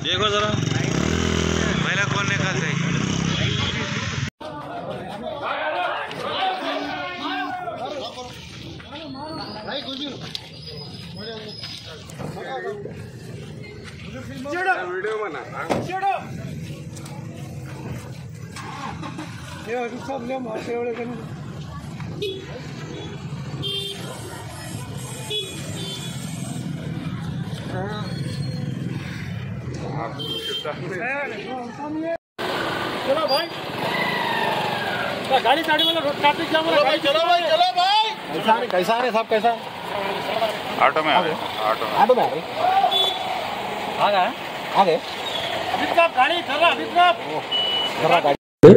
देखो जरा महिला कौन निकालते हैं। वीडियो बना सब ले मारते चलो भाई गाड़ी साड़ी वाला ट्रैफिक जाम हो भाई। चलो भाई कैसा है सब कैसा ऑटो में आ गए ऑटो में आ गए अभी तक गाड़ी चल रहा अभी तक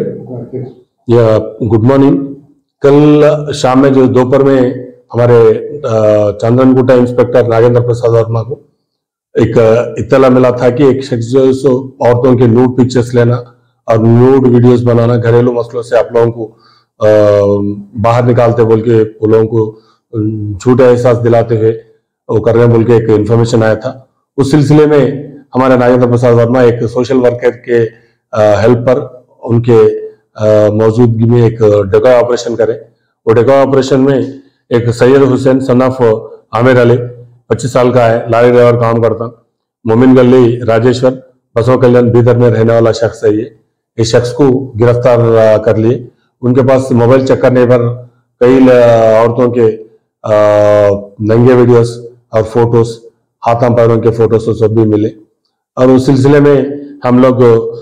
या गुड मॉर्निंग। कल शाम में जो दोपहर में हमारे चंदनगुट्टा इंस्पेक्टर नागेंद्र प्रसाद वर्मा को एक इत्तला मिला था कि एक शख्स जो सो औरतों के न्यूड पिक्चर्स लेना और न्यूड वीडियोस बनाना घरेलू मसलों से आप लोगों को बाहर निकालते बोल के वो लोगों को झूठा एहसास दिलाते हुए वो कर रहे बोल के एक इन्फॉर्मेशन आया था। उस सिलसिले में हमारे नागेंद्र प्रसाद वर्मा एक सोशल वर्कर के हेल्प पर उनके मौजूदगी में एक डेकॉय ऑपरेशन करे। वो डेकॉय ऑपरेशन में एक सैयद हुसैन सन ऑफ आमिर अली 25 साल का है, लॉरी ड्राइवर काम करता, मोमिन गली राजेश्वर बसवा कल्याण बीदर में रहने वाला शख्स है। ये शख्स को गिरफ्तार कर लिए। उनके पास मोबाइल चेक करने पर कई औरतों के नंगे वीडियोस और फोटोज, हाथों पैरों के फोटोज सब भी मिले और उस सिलसिले में हम लोग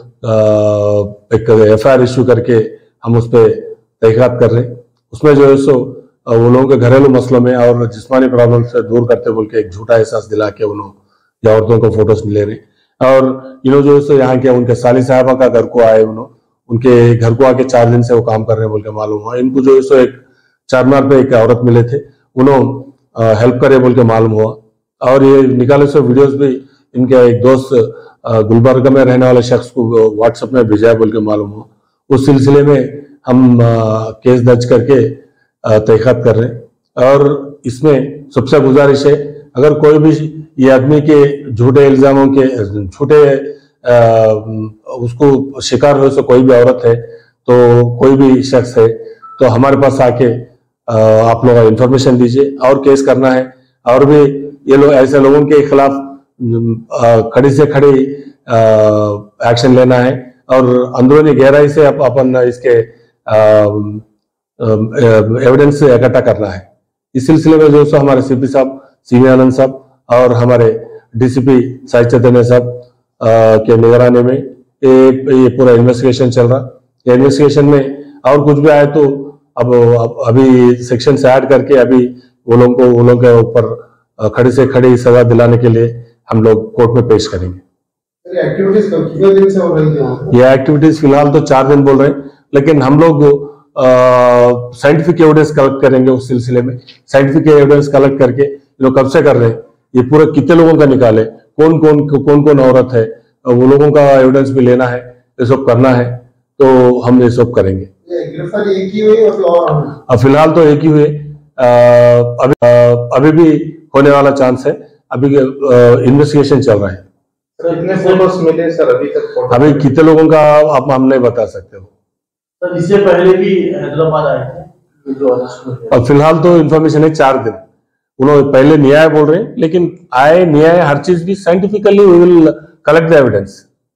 एक FIR इश्यू करके हम उस पर तहकीकात कर रहे हैं। उसमें जो है सो वो लोगों के घरेलू मसलों में और जिस्मानी प्रॉब्लम से दूर करते बोल के एक झूठा एहसास दिला के उन्होंने औरतों को फोटोज ले रहे और इन्होंने जो है सो यहाँ के उनके साली साहबा का घर को आए, उनके घर को आके 4 दिन से वो काम कर रहे हैं बोल के मालूम हुआ। इनको जो है सो एक चारमीनार पे एक औरत मिले थे, उन्होंने हेल्प करे बोल के मालूम हुआ और ये निकाले सो वीडियोस भी इनके एक दोस्त गुलबर्ग में रहने वाले शख्स को व्हाट्सएप में भेजा बोल के मालूम हुआ। उस सिलसिले में हम केस दर्ज करके तहकीकात कर रहे हैं और इसमें सबसे गुजारिश है अगर कोई भी ये आदमी के झूठे इल्जामों के झूठे उसको शिकार हो सो कोई भी औरत है तो कोई भी शख्स है तो हमारे पास आके आप लोग इंफॉर्मेशन दीजिए और केस करना है और भी ये लोग ऐसे लोगों के खिलाफ खड़ी से खड़ी एक्शन लेना है और अंदरूनी गहराई से अपन इसके एविडेंस इकट्ठा करना है। इस सिलसिले में जो सो हमारे CP साहब सीवी आनंद साहब और हमारे DCP साहिब चैतन्य साहब के निगरानी में ये पूरा इन्वेस्टिगेशन चल रहा। ये इन्वेस्टिगेशन में और कुछ भी आए तो अब अभी सेक्शन से ऐड करके अभी वो लोगों के ऊपर खड़ी से खड़ी सजा दिलाने के लिए हम लोग कोर्ट में पेश करेंगे। एक्टिविटीज कितने दिन से हो रही है? ये एक्टिविटीज फिलहाल तो 4 दिन बोल रहे हैं लेकिन हम लोग साइंटिफिक एविडेंस कलेक्ट करेंगे। उस सिलसिले में साइंटिफिक एविडेंस कलेक्ट करके लोग कब से कर रहे हैं, ये पूरे कितने लोगों का निकाले, कौन कौन औरत है, वो लोगों का एविडेंस भी लेना है, ये सब करना है तो हम ये सब करेंगे। गिरफ्तारी एक ही हुई और फिलहाल तो एक ही हुए, अभी भी होने वाला चांस है, अभी इन्वेस्टिगेशन चल रहा है। इतने फोटोज मिले सर अभी तक? अभी कितने लोगों का हम नहीं बता सकते हो सर। इससे पहले भी हैदराबाद आए थे और फिलहाल तो इन्फॉर्मेशन है 4 दिन। उन्होंने पहले न्याय बोल रहे हैं लेकिन आए न्याय हर चीज भी scientifically we will collect the evidence.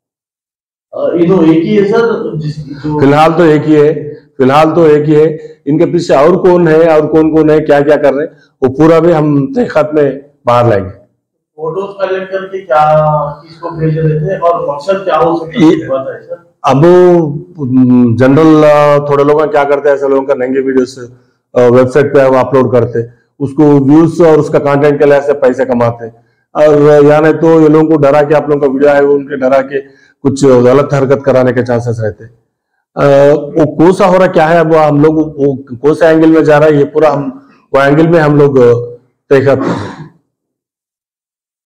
एक ही है सर? फिलहाल तो एक ही है। इनके पीछे और कौन है और कौन है, क्या क्या कर रहे हैं, वो पूरा भी हम तहकीकात में बाहर लाएंगे। फोटोज कलेक्ट करके क्या किसको भेज रहे थे और मकसद क्या हो सकता है सर? अब जनरल थोड़े लोग क्या करते हैं, ऐसे लोगों का नंगे वीडियोस वेबसाइट पे अपलोड करते, उसको व्यूज और उसका कंटेंट के लिए ऐसे पैसे कमाते और या नहीं तो ये लोगों को डरा के आप लोगों का वीडियो है वो उनके डरा के कुछ गलत हरकत कराने के चांसेस रहते। वो कौन सा हो रहा क्या है, अब हम लोग वो कौन सा एंगल में जा रहा है, ये पूरा हम वो एंगल में हम लोग तहकीकात कर रहे हैं।